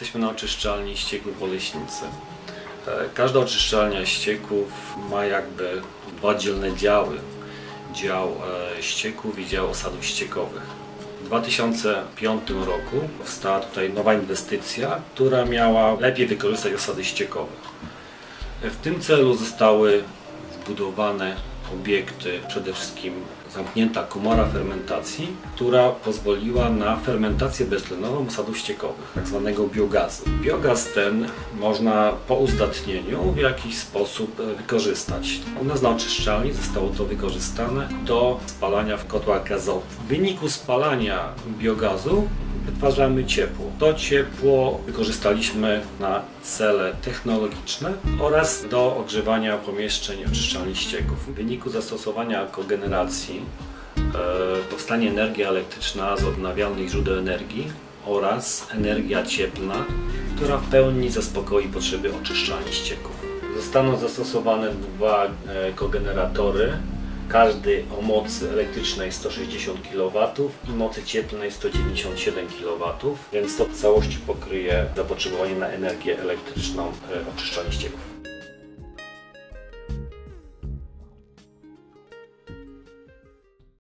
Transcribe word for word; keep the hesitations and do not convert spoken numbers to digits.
Jesteśmy na oczyszczalni ścieków w Oleśnicy. Każda oczyszczalnia ścieków ma jakby dwa dzielne działy. Dział ścieków i dział osadów ściekowych. W dwa tysiące piątym roku powstała tutaj nowa inwestycja, która miała lepiej wykorzystać osady ściekowe. W tym celu zostały zbudowane obiekty, przede wszystkim zamknięta komora fermentacji, która pozwoliła na fermentację beztlenową osadów ściekowych, tak zwanego biogazu. Biogaz ten można po uzdatnieniu w jakiś sposób wykorzystać. U nas na oczyszczalni zostało to wykorzystane do spalania w kotłach gazowych. W wyniku spalania biogazu wytwarzamy ciepło. To ciepło wykorzystaliśmy na cele technologiczne oraz do ogrzewania pomieszczeń oczyszczalni ścieków. W wyniku zastosowania kogeneracji e, powstanie energia elektryczna z odnawialnych źródeł energii oraz energia cieplna, która w pełni zaspokoi potrzeby oczyszczalni ścieków. Zostaną zastosowane dwa e, kogeneratory. Każdy o mocy elektrycznej sto sześćdziesiąt kilowatów i mocy cieplnej sto dziewięćdziesiąt siedem kilowatów, więc to w całości pokryje zapotrzebowanie na energię elektryczną oczyszczalni ścieków.